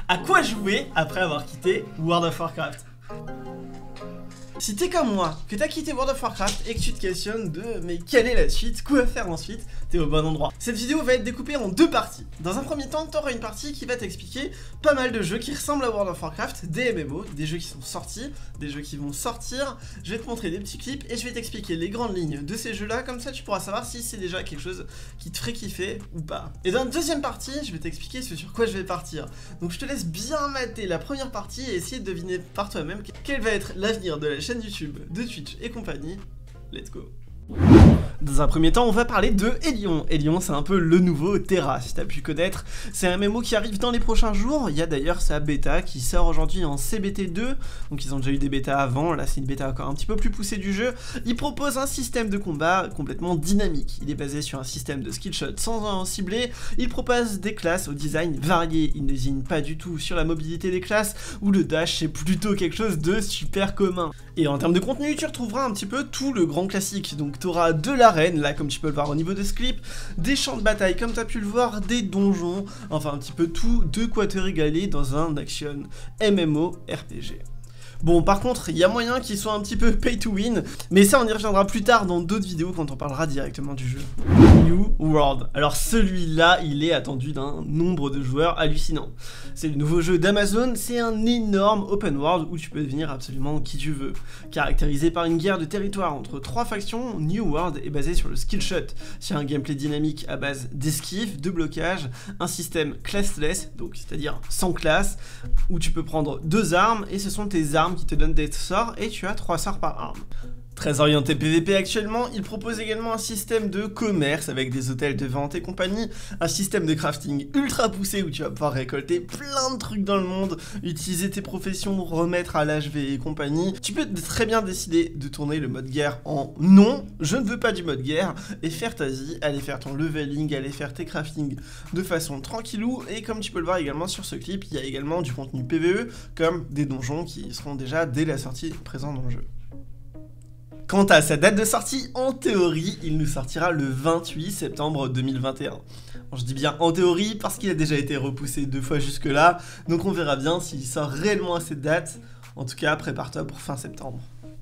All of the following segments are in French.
À quoi jouer après avoir quitté World of Warcraft? Si t'es comme moi, que t'as quitté World of Warcraft et que tu te questionnes de mais quelle est la suite, quoi faire ensuite, t'es au bon endroit. Cette vidéo va être découpée en deux parties. Dans un premier temps, t'auras une partie qui va t'expliquer pas mal de jeux qui ressemblent à World of Warcraft, des MMO, des jeux qui sont sortis, des jeux qui vont sortir. Je vais te montrer des petits clips et je vais t'expliquer les grandes lignes de ces jeux-là, comme ça tu pourras savoir si c'est déjà quelque chose qui te ferait kiffer ou pas. Et dans la deuxième partie, je vais t'expliquer ce sur quoi je vais partir. Donc je te laisse bien mater la première partie et essayer de deviner par toi-même quel va être l'avenir de la chaîne YouTube, de Twitch et compagnie. Let's go. Dans un premier temps, on va parler de Hellion. Hellion, c'est un peu le nouveau Terra, si t'as pu connaître. C'est un MMO qui arrive dans les prochains jours. Il y a d'ailleurs sa bêta qui sort aujourd'hui en CBT 2. Donc ils ont déjà eu des bêtas avant. Là, c'est une bêta encore un petit peu plus poussée du jeu. Il propose un système de combat complètement dynamique. Il est basé sur un système de skillshot sans en cibler. Il propose des classes au design varié. Il ne désigne pas du tout sur la mobilité des classes, où le dash, c'est plutôt quelque chose de super commun. Et en termes de contenu, tu retrouveras un petit peu tout le grand classique. Donc tu auras de l'arène, là comme tu peux le voir au niveau de ce clip, des champs de bataille comme tu as pu le voir, des donjons, enfin un petit peu tout de quoi te régaler dans un action MMORPG. Bon, par contre, il y a moyen qu'il soit un petit peu pay to win, mais ça on y reviendra plus tard dans d'autres vidéos quand on parlera directement du jeu. New World. Alors celui-là, il est attendu d'un nombre de joueurs hallucinant. C'est le nouveau jeu d'Amazon, c'est un énorme open world où tu peux devenir absolument qui tu veux. Caractérisé par une guerre de territoire entre trois factions, New World est basé sur le skill shot, sur un gameplay dynamique à base d'esquive, de blocage, un système classless, donc c'est-à-dire sans classe, où tu peux prendre deux armes et ce sont tes armes qui te donnent des sorts et tu as 3 sorts par arme. Très orienté PVP actuellement, il propose également un système de commerce avec des hôtels de vente et compagnie, un système de crafting ultra poussé où tu vas pouvoir récolter plein de trucs dans le monde, utiliser tes professions, remettre à l'HV et compagnie. Tu peux très bien décider de tourner le mode guerre en non, je ne veux pas du mode guerre, et faire ta vie, aller faire ton leveling, aller faire tes crafting de façon tranquillou, et comme tu peux le voir également sur ce clip, il y a également du contenu PVE, comme des donjons qui seront déjà dès la sortie présents dans le jeu. Quant à sa date de sortie, en théorie, il nous sortira le 28 septembre 2021. Bon, je dis bien en théorie parce qu'il a déjà été repoussé 2 fois jusque là, donc on verra bien s'il sort réellement à cette date. En tout cas, prépare-toi pour fin septembre.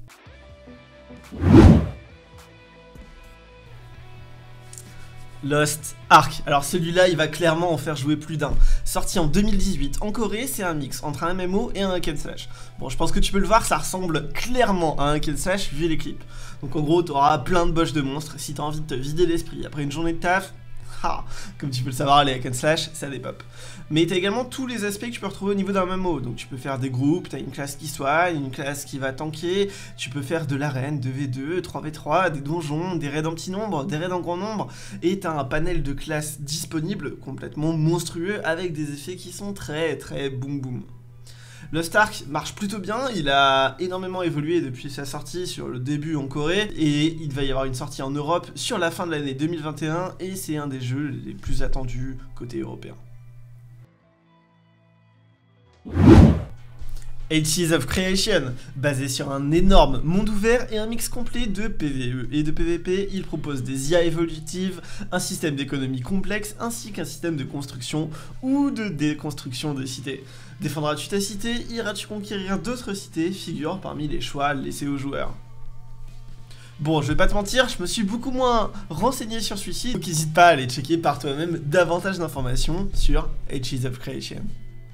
Lost Ark. Alors celui-là, il va clairement en faire jouer plus d'un. Sorti en 2018 en Corée, c'est un mix entre un MMO et un hack and slash. Bon, je pense que tu peux le voir, ça ressemble clairement à un hack and slash vu les clips. Donc en gros, tu auras plein de boss de monstres. Si tu as envie de te vider l'esprit après une journée de taf, comme tu peux le savoir, les hack and slash, ça dépop. Mais tu as également tous les aspects que tu peux retrouver au niveau d'un MMO. Donc tu peux faire des groupes, tu as une classe qui soigne, une classe qui va tanker, tu peux faire de l'arène, 2v2, 3v3, des donjons, des raids en petit nombre, des raids en grand nombre, et tu as un panel de classes disponibles complètement monstrueux avec des effets qui sont très boom boom. Lost Ark marche plutôt bien, il a énormément évolué depuis sa sortie sur le début en Corée et il va y avoir une sortie en Europe sur la fin de l'année 2021 et c'est un des jeux les plus attendus côté européen. Ages of Creation, basé sur un énorme monde ouvert et un mix complet de PvE et de PvP, il propose des IA évolutives, un système d'économie complexe ainsi qu'un système de construction ou de déconstruction des cités. Défendras-tu ta cité, iras-tu conquérir d'autres cités, figure parmi les choix laissés aux joueurs. Bon, je vais pas te mentir, je me suis beaucoup moins renseigné sur celui-ci, donc n'hésite pas à aller checker par toi-même davantage d'informations sur Ages of Creation.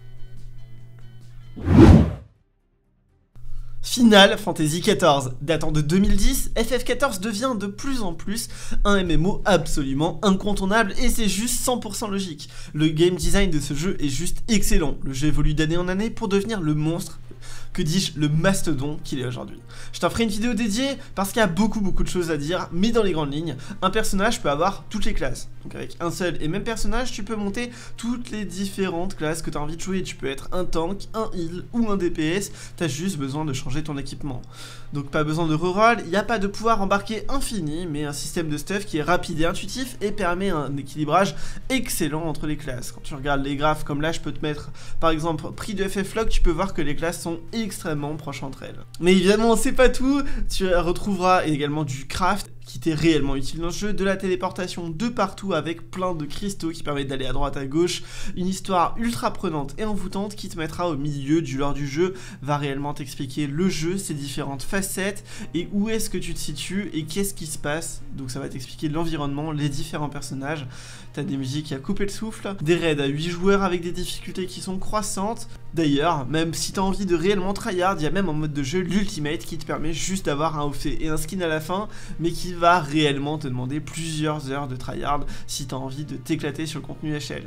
Final Fantasy XIV, datant de 2010, FF14 devient de plus en plus un MMO absolument incontournable et c'est juste 100% logique. Le game design de ce jeu est juste excellent, le jeu évolue d'année en année pour devenir le monstre, que dis-je, le mastodon qu'il est aujourd'hui. Je t'en ferai une vidéo dédiée parce qu'il y a beaucoup de choses à dire, mais dans les grandes lignes, un personnage peut avoir toutes les classes. Donc avec un seul et même personnage, tu peux monter toutes les différentes classes que tu as envie de jouer. Tu peux être un tank, un heal ou un DPS, tu as juste besoin de changer ton équipement. Donc pas besoin de reroll, il n'y a pas de pouvoir embarqué infini, mais un système de stuff qui est rapide et intuitif et permet un équilibrage excellent entre les classes. Quand tu regardes les graphes, comme là je peux te mettre par exemple prix de FF-Log, tu peux voir que les classes sont extrêmement proches entre elles. Mais évidemment c'est pas tout, tu retrouveras également du craft qui t'est réellement utile dans le jeu, de la téléportation de partout avec plein de cristaux qui permettent d'aller à droite à gauche, une histoire ultra prenante et envoûtante qui te mettra au milieu du lore du jeu, va réellement t'expliquer le jeu, ses différentes facettes et où est-ce que tu te situes et qu'est-ce qui se passe. Donc ça va t'expliquer l'environnement, les différents personnages, t'as des musiques à couper le souffle, des raids à 8 joueurs avec des difficultés qui sont croissantes. D'ailleurs, même si t'as envie de réellement tryhard, il y a même en mode de jeu l'ultimate qui te permet juste d'avoir un outfit et un skin à la fin, mais qui va réellement te demander plusieurs heures de tryhard si t'as envie de t'éclater sur le contenu HL.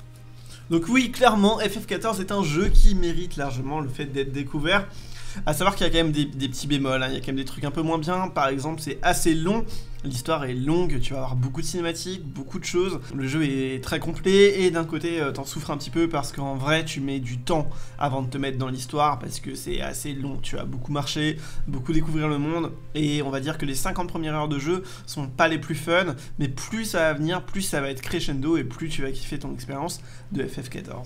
Donc oui, clairement, FF14 est un jeu qui mérite largement le fait d'être découvert. À savoir qu'il y a quand même des petits bémols, hein. Il y a quand même des trucs un peu moins bien. Par exemple, c'est assez long, l'histoire est longue, tu vas avoir beaucoup de cinématiques, beaucoup de choses. Le jeu est très complet et d'un côté t'en souffres un petit peu parce qu'en vrai tu mets du temps avant de te mettre dans l'histoire parce que c'est assez long, tu as beaucoup marché, beaucoup découvrir le monde et on va dire que les 50 premières heures de jeu sont pas les plus fun, mais plus ça va venir, plus ça va être crescendo et plus tu vas kiffer ton expérience de FF14.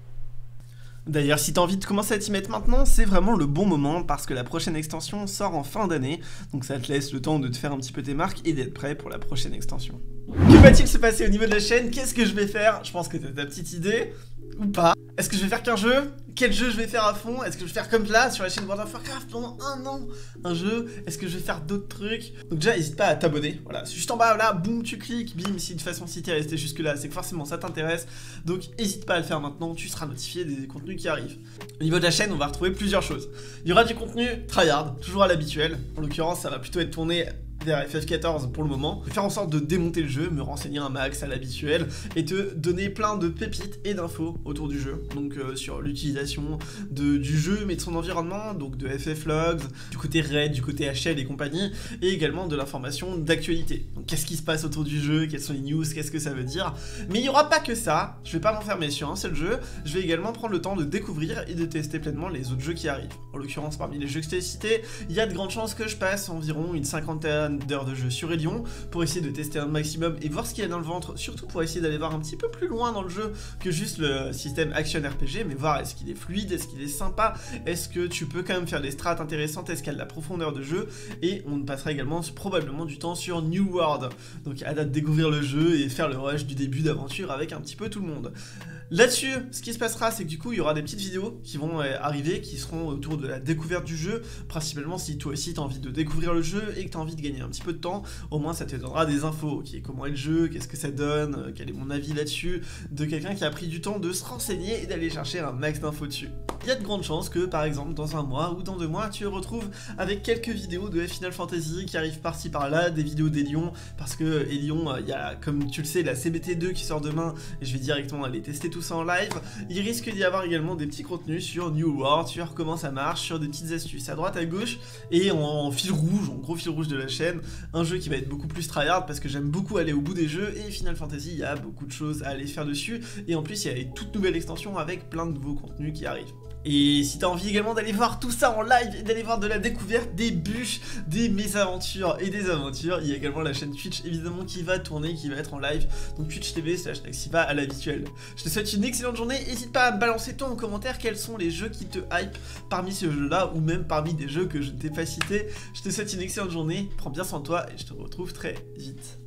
D'ailleurs, si t'as envie de commencer à t'y mettre maintenant, c'est vraiment le bon moment parce que la prochaine extension sort en fin d'année, donc ça te laisse le temps de te faire un petit peu tes marques et d'être prêt pour la prochaine extension. Que va-t-il se passer au niveau de la chaîne? Qu'est-ce que je vais faire? Je pense que t'as ta petite idée, ou pas. Est-ce que je vais faire qu'un jeu? Quel jeu je vais faire à fond? Est-ce que je vais faire comme là sur la chaîne World of Warcraft pendant un an un jeu? Est-ce que je vais faire d'autres trucs? Donc déjà n'hésite pas à t'abonner, voilà, c'est juste en bas là, boum, tu cliques, bim, si de toute façon si t'es resté jusque là, c'est que forcément ça t'intéresse, donc n'hésite pas à le faire maintenant, tu seras notifié des contenus qui arrivent. Au niveau de la chaîne, on va retrouver plusieurs choses. Il y aura du contenu tryhard, toujours à l'habituel, en l'occurrence ça va plutôt être tourné vers FF14 pour le moment, faire en sorte de démonter le jeu, me renseigner un max à l'habituel et te donner plein de pépites et d'infos autour du jeu, donc sur l'utilisation du jeu mais de son environnement, donc de FF Logs, du côté raid, du côté HL et compagnie, et également de l'information d'actualité. Donc qu'est-ce qui se passe autour du jeu, quelles sont les news, qu'est-ce que ça veut dire, mais il n'y aura pas que ça, je vais pas m'enfermer sur un seul jeu, je vais également prendre le temps de découvrir et de tester pleinement les autres jeux qui arrivent. En l'occurrence parmi les jeux que je t'ai cités, il y a de grandes chances que je passe environ une cinquantaine d'heures de jeu sur Elion pour essayer de tester un maximum et voir ce qu'il y a dans le ventre, surtout pour essayer d'aller voir un petit peu plus loin dans le jeu que juste le système action RPG, mais voir est-ce qu'il est fluide, est-ce qu'il est sympa, est-ce que tu peux quand même faire des strats intéressantes, est-ce qu'il y a de la profondeur de jeu, et on passera également probablement du temps sur New World, donc à date de découvrir le jeu et faire le rush du début d'aventure avec un petit peu tout le monde. Là-dessus, ce qui se passera, c'est que du coup, il y aura des petites vidéos qui vont arriver, qui seront autour de la découverte du jeu, principalement si toi aussi t'as envie de découvrir le jeu et que t'as envie de gagner un petit peu de temps, au moins ça te donnera des infos, comment est le jeu, qu'est-ce que ça donne, quel est mon avis là-dessus, de quelqu'un qui a pris du temps de se renseigner et d'aller chercher un max d'infos dessus. Il y a de grandes chances que, par exemple, dans un mois ou dans 2 mois, tu te retrouves avec quelques vidéos de Final Fantasy qui arrivent par-ci par-là, des vidéos d'Elion, parce que Elion, il y a, comme tu le sais, la CBT2 qui sort demain, et je vais directement aller tester tout ça en live. Il risque d'y avoir également des petits contenus sur New World, sur comment ça marche, sur des petites astuces à droite à gauche, et en fil rouge, en gros fil rouge de la chaîne, un jeu qui va être beaucoup plus tryhard parce que j'aime beaucoup aller au bout des jeux, et Final Fantasy, il y a beaucoup de choses à aller faire dessus, et en plus il y a une toute nouvelle extension avec plein de nouveaux contenus qui arrivent. Et si t'as envie également d'aller voir tout ça en live et d'aller voir de la découverte, des bûches, des mésaventures et des aventures, il y a également la chaîne Twitch évidemment qui va tourner, qui va être en live, donc Twitch TV/Naxiva à l'habituel. Je te souhaite une excellente journée, n'hésite pas à me balancer toi en commentaire quels sont les jeux qui te hype parmi ce jeu là ou même parmi des jeux que je ne t'ai pas cités. Je te souhaite une excellente journée, prends bien soin de toi et je te retrouve très vite.